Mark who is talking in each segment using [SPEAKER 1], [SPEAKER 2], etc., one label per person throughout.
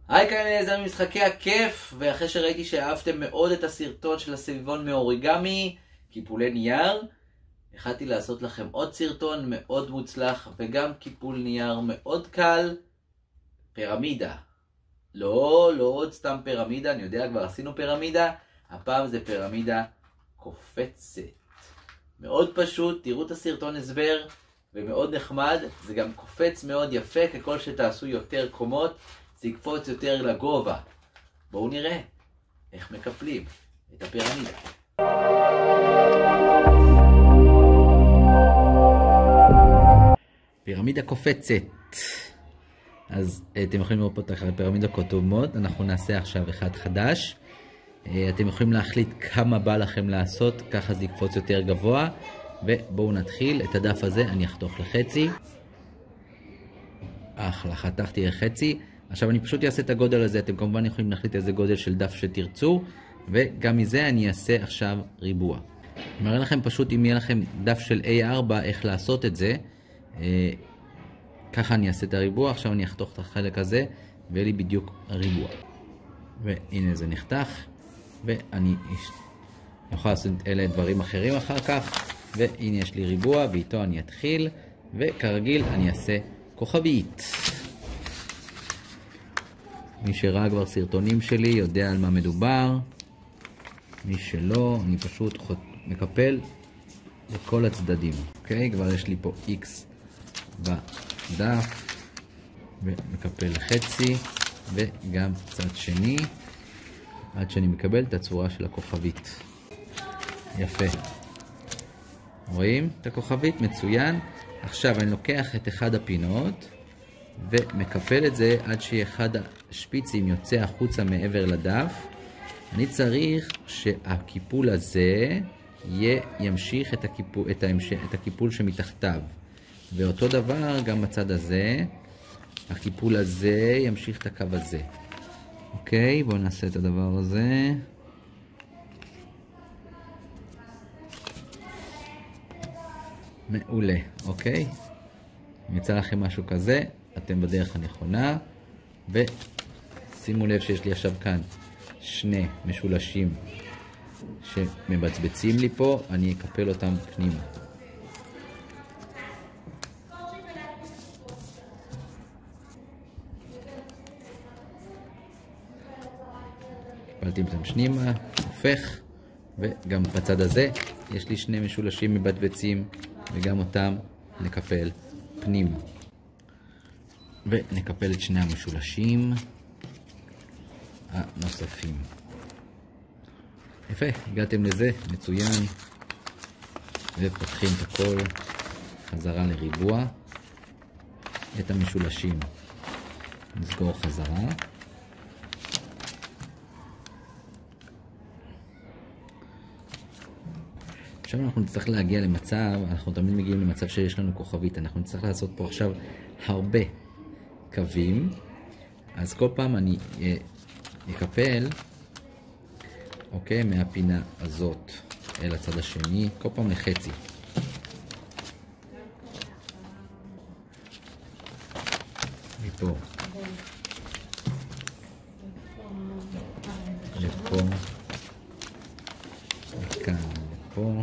[SPEAKER 1] היי, כאן אליעזר ממשחקי הכיף, ואחרי שראיתי שאהבתם מאוד את הסרטון של הסביבון מאוריגמי, קיפולי נייר, החלטתי לעשות לכם עוד סרטון מאוד מוצלח וגם קיפול נייר מאוד קל, פירמידה. לא עוד סתם פירמידה, אני יודע, כבר עשינו פירמידה, הפעם זה פירמידה קופצת. מאוד פשוט, תראו את הסרטון הסבר, ומאוד נחמד, זה גם קופץ מאוד יפה, ככל שתעשו יותר קומות, זה יקפוץ יותר לגובה. בואו נראה איך מקפלים את הפירמידה. פירמידה קופצת. אז אתם יכולים לראות פה את הפירמידות קודמות, אנחנו נעשה עכשיו אחד חדש. אתם יכולים להחליט כמה בא לכם לעשות, ככה זה יקפוץ יותר גבוה. ובואו נתחיל, את הדף הזה אני אחתוך לחצי. אחלה, חתכתי לחצי. עכשיו אני פשוט אעשה את הגודל הזה, אתם כמובן יכולים להחליט איזה גודל של דף שתרצו, וגם מזה אני אעשה עכשיו ריבוע. אני מראה לכם פשוט אם יהיה לכם דף של A4 איך לעשות את זה. ככה אני אעשה את הריבוע, עכשיו אני אחתוך את החלק הזה, ויהיה לי בדיוק הריבוע. והנה זה נחתך, ואני יכול לעשות אלה דברים אחרים אחר כך, והנה יש לי ריבוע, ואיתו אני אתחיל, וכרגיל אני אעשה כוכבית. מי שראה כבר סרטונים שלי יודע על מה מדובר. מי שלא, אני פשוט מקפל לכל הצדדים. אוקיי, כבר יש לי פה X בדף, ומקפל לחצי, וגם צד שני, עד שאני מקבל את הצורה של הכוכבית. יפה. רואים את הכוכבית? מצוין. עכשיו אני לוקח את אחד הפינות, ומקפל את זה עד שאחד השפיצים יוצא החוצה מעבר לדף. אני צריך שהקיפול הזה ימשיך את הקיפול שמתחתיו. ואותו דבר גם בצד הזה, הקיפול הזה ימשיך את הקו הזה. אוקיי, בואו נעשה את הדבר הזה. מעולה, אוקיי? אם יצא לכם משהו כזה, אתם בדרך הנכונה, ושימו לב שיש לי עכשיו כאן שני משולשים שמבצבצים לי פה, אני אקפל אותם פנימה. קפלתי אותם שנימה, הופך, וגם בצד הזה יש לי שני משולשים מבצבצים, וגם אותם נקפל פנימה. ונקפל את שני המשולשים הנוספים. יפה, הגעתם לזה, מצוין. ופותחים את הכל חזרה לריבוע. את המשולשים נסגור חזרה. עכשיו אנחנו נצטרך להגיע למצב, אנחנו תמיד מגיעים למצב שיש לנו כוכבית. אנחנו נצטרך לעשות פה עכשיו הרבה קווים. אז כל פעם אני אקפל, אוקיי, מהפינה הזאת אל הצד השני, כל פעם לחצי. מפה לפה, מכאן לפה,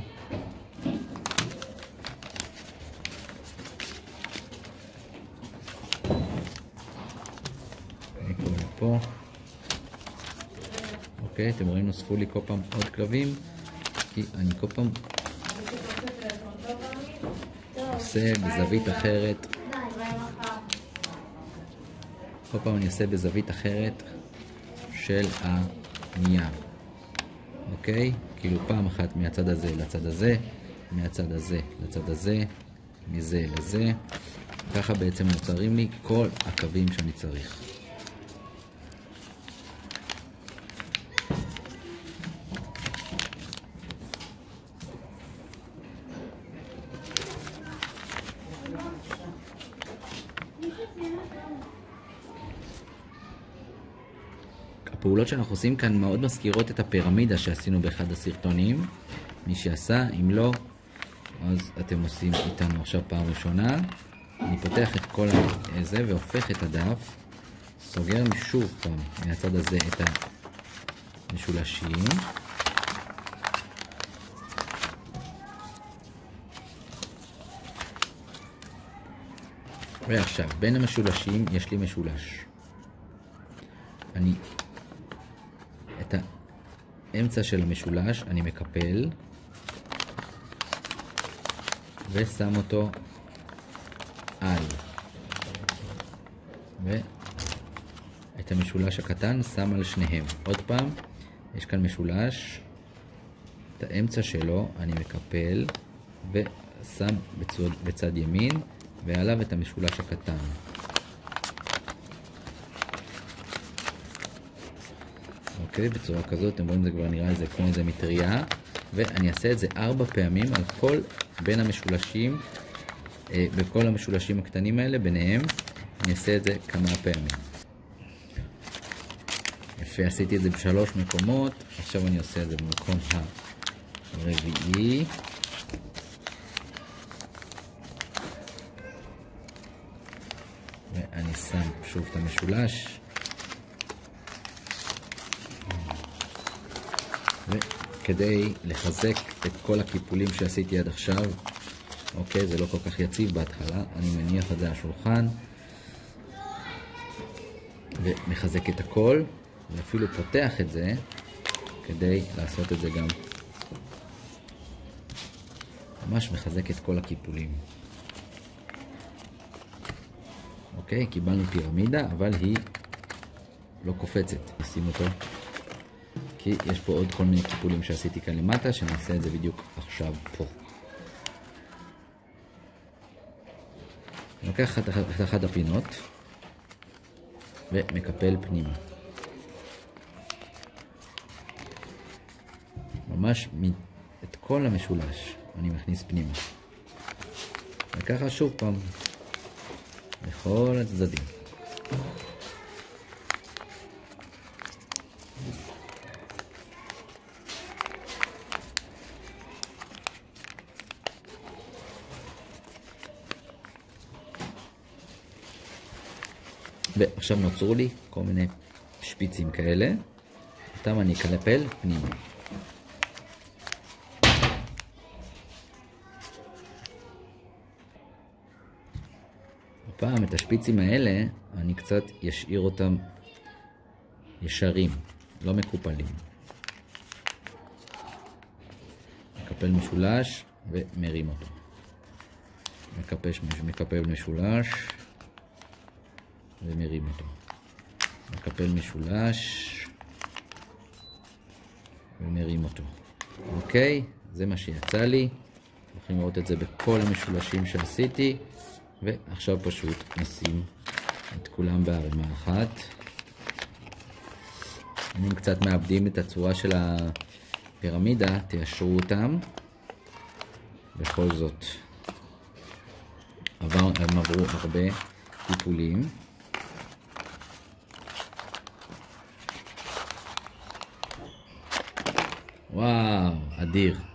[SPEAKER 1] מפה לפה. אוקיי, אתם רואים, נוספו לי כל פעם עוד קלבים, כי אני כל פעם עושה בזווית אחרת. כל פעם אני עושה בזווית אחרת של הנייר. אוקיי? כאילו פעם אחת מהצד הזה לצד הזה, מהצד הזה לצד הזה, מזה לזה. ככה בעצם נוצרים לי כל הקווים שאני צריך. הפעולות שאנחנו עושים כאן מאוד מזכירות את הפירמידה שעשינו באחד הסרטונים. מי שעשה, אם לא, אז אתם עושים איתנו עכשיו פעם ראשונה. אני פותח את כל זה והופך את הדף, סוגר שוב פעם מהצד הזה את המשולשים. ועכשיו, בין המשולשים יש לי משולש. את האמצע של המשולש אני מקפל ושם אותו על, ואת המשולש הקטן שם על שניהם. עוד פעם, יש כאן משולש, את האמצע שלו אני מקפל ושם בצד ימין ועליו את המשולש הקטן. אוקיי, בצורה כזאת, אתם רואים, זה כבר נראה איזה כמו איזה מטריה, ואני אעשה את זה 4 פעמים על כל בין המשולשים, בכל המשולשים הקטנים האלה, ביניהם, אני אעשה את זה כמה פעמים. יפה, עשיתי את זה ב3 מקומות, עכשיו אני עושה את זה במקום הרביעי. ואני שם שוב את המשולש. וכדי לחזק את כל הקיפולים שעשיתי עד עכשיו, אוקיי, זה לא כל כך יציב בהתחלה, אני מניח את זה על השולחן ומחזק את הכל, ואפילו פותח את זה כדי לעשות את זה גם ממש מחזק את כל הקיפולים. אוקיי, קיבלנו פירמידה, אבל היא לא קופצת. נשים אותו, כי יש פה עוד כל מיני קיפולים שעשיתי כאן למטה, שנעשה את זה בדיוק עכשיו פה. אני לוקח את אחת הפינות ומקפל פנימה. ממש את כל המשולש אני מכניס פנימה. וככה שוב פעם. לכל הצדדים. ועכשיו נוצרו לי כל מיני שפיצים כאלה, אותם אני אקפל פנימה. הפעם את השפיצים האלה אני קצת ישאיר אותם ישרים, לא מקופלים. מקפל משולש ומרים אותו. מקפל משולש ומרים אותו. מקפל משולש ומרים אותו. אוקיי, זה מה שיצא לי. יכולים לראות את זה בכל המשולשים שעשיתי. ועכשיו פשוט נשים את כולם בערימה אחת. אם קצת מאבדים את הצורה של הפירמידה, תיישרו אותם. בכל זאת, הם עברו הרבה טיפולים. וואו, אדיר.